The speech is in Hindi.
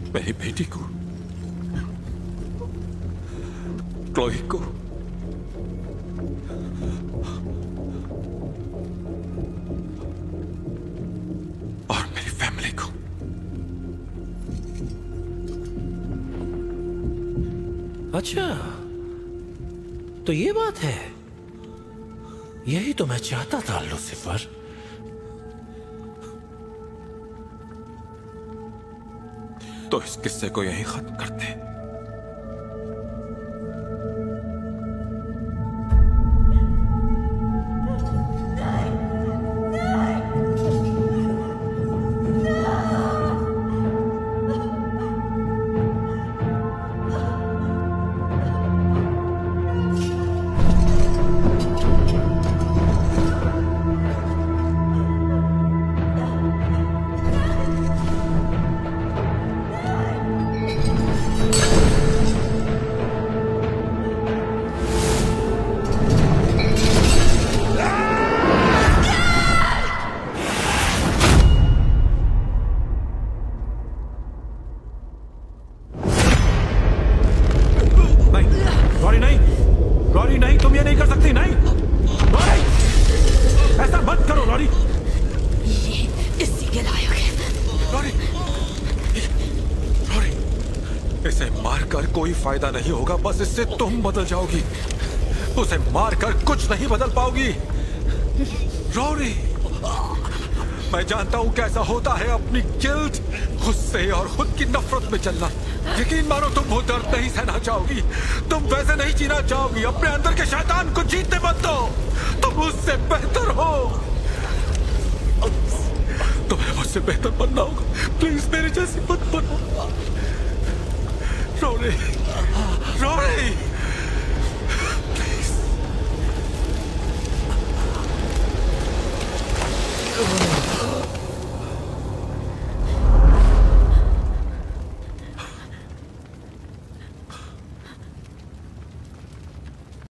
मेरी बेटी को, क्लोई को, और मेरी फैमिली को। अच्छा, तो ये बात है। यही तो मैं चाहता था लूसीफर। तो इस किस्से को यहीं खत्म करते हैं। फायदा नहीं होगा, बस इससे तुम बदल जाओगी। उसे मारकर कुछ नहीं बदल पाओगी। रोरी, मैं जानता हूं कैसा होता है अपनी गिल्ट, गुस्से और खुद की नफरत में चलना। यकीन मानो तुम वो दर्द नहीं सहना चाहोगी, तुम वैसे नहीं जीना चाहोगी। अपने अंदर के शैतान को जीतने मत दो, तुम उससे बेहतर हो। तुम्हें मुझसे बेहतर बनना होगा। प्लीज मेरे जैसी मत बनो। Rory, Rory, please.